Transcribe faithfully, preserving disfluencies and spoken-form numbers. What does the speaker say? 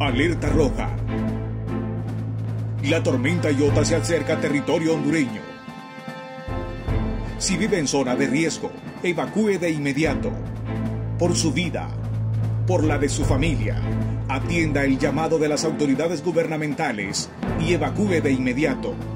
Alerta roja. La tormenta Iota se acerca a territorio hondureño. Si vive en zona de riesgo, evacúe de inmediato. Por su vida, por la de su familia, atienda el llamado de las autoridades gubernamentales y evacúe de inmediato.